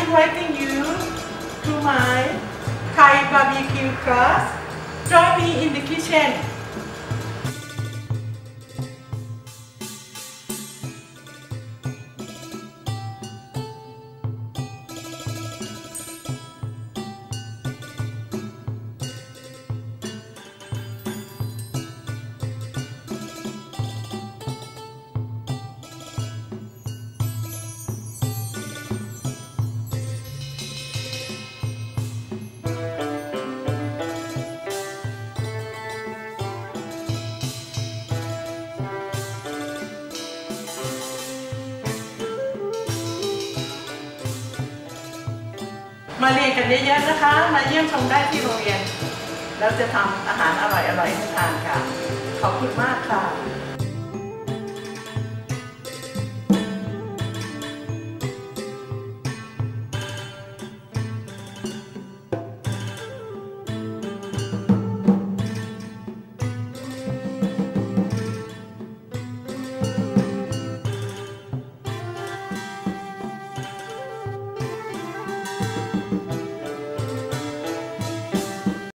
inviting you to my Thai barbecue class. Join me in the kitchen.มาเรียนกันเยอะๆนะคะมาเยี่ยมชมได้ที่โรงเรียนแล้วจะทำอาหารอร่อยๆให้ทานค่ะขอบคุณมากค่ะ